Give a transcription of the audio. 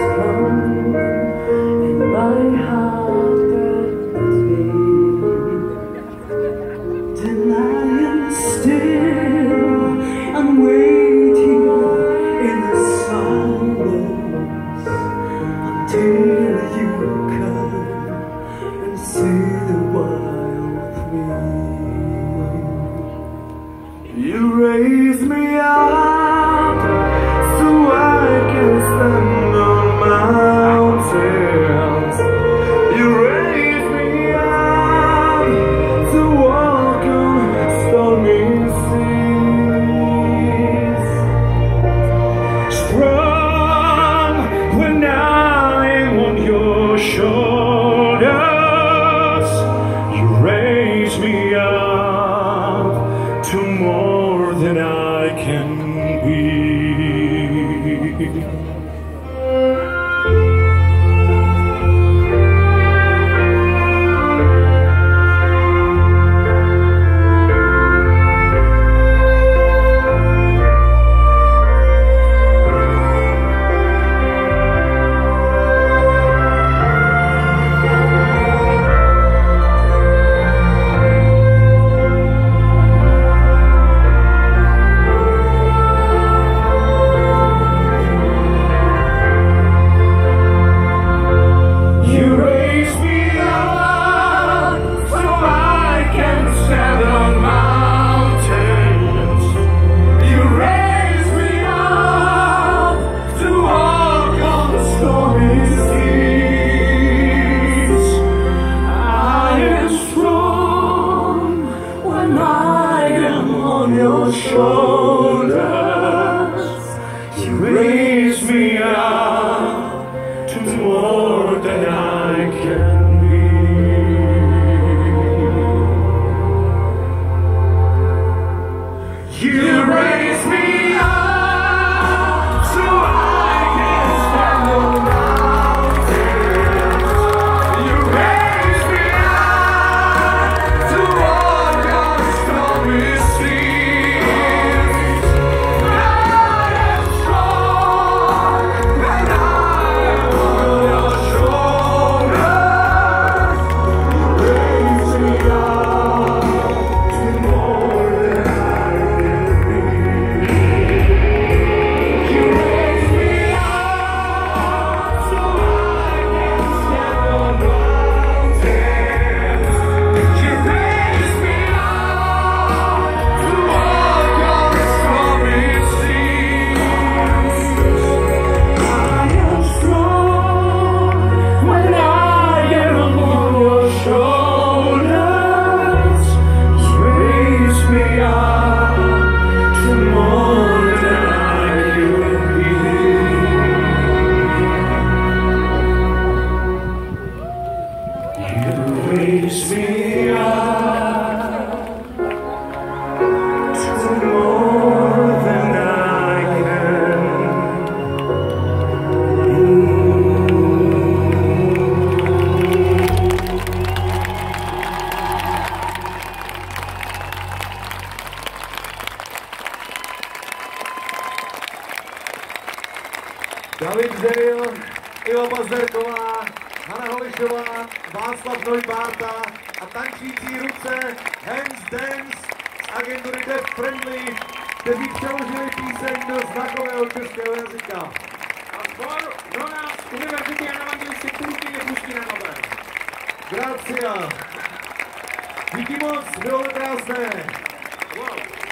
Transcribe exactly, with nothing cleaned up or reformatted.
come and my heart breaks beat. And I am still, I'm waiting in the silence until you come and see the wild thing. You raise me up so I can stand on mountains. You raise me up to walk on stormy seas. Strong when I am on your shoulders. You raise me up to more than I can be. Your shoulders, you raise me up to more than I can be. You raise me up so I can stand on mountains. You raise me up to walk on stormy seas. Raise me up to more than I can be. David Zdeil, Iva Bazderková, Hana Holišová, Václav Neubárta a tančící ruce Hands Dance z agentury Deaf Friendly, kteří přeložili píseň do znakového českého jazyka. A sbor do nás Univerzity Jana Evangelisty Půlky nepustí na nové. Gracia. Díky moc, bylo to krásné. Wow.